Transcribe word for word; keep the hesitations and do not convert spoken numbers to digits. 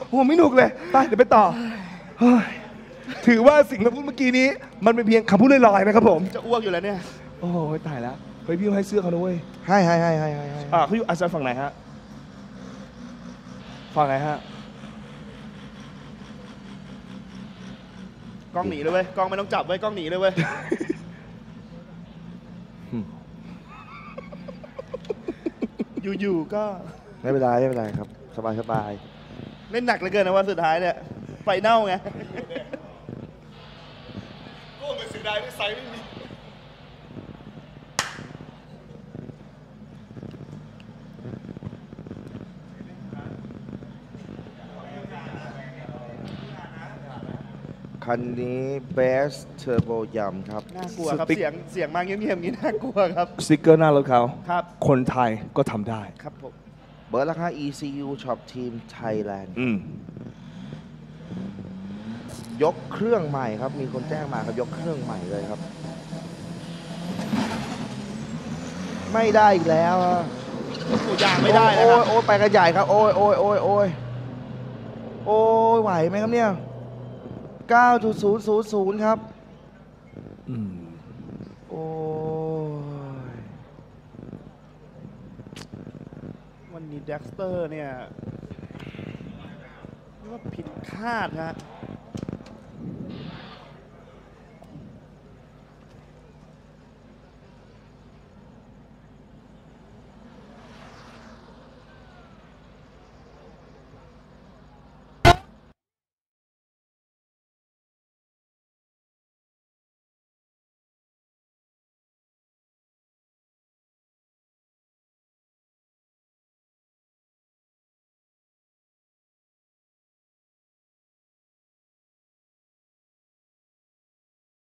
โอ้ไม่หนุกเลยไปเดี๋ยวไปต่อถือว่าสิ่งที่พูดเมื่อกี้นี้มันเป็นเพียงคำพูดลอยๆนะครับผมจะอ้วกอยู่แล้วเนี่ยโอ้ยตายแล้วเฮ้ยพี่ให้เสื้อเขาด้วยให้ให้ให้ให้ให้อ่าเขาอยู่อาจารย์ฝั่งไหนฮะฝั่งไหนฮะกล้องหนีเลยเว้ยกล้องไม่ต้องจับเว้ยกล้องหนีเลยเว้ยอยู่ๆก็ไม่เป็นไรไม่เป็นไรครับสบายสบายเล่นหนักเหลือเกินนะวันสุดท้ายเนี่ยไฟเน่าไงก็เหมือนเสียดายที่ไซส์ไม่มีคันนี้เบสเทอร์โบยัมครับน่ากลัวครับเสียงเสียงมาเงียบๆอย่างนี้น่ากลัวครับสติ๊กเกอร์หน้ารถเขาครับคนไทยก็ทำได้ครับผมเบอร์ราคา อี ซี ยู Shop Team Thailand ยกเครื่องใหม่ครับมีคนแจ้งมาครับยกเครื่องใหม่เลยครับไม่ได้อีกแล้วตัวอย่างไม่ได้นะครับโอ้ยไปกันใหญ่ครับโอ้ยโอ้ยโอ้ยโอ้ยโอ้ยไหวไหมครับเนี่ย เก้าจุดศูนย์ศูนย์ศูนย์ ครับโอ้ยวันนี้แด็กสเตอร์เนี่ยว่าผิดคาดฮะ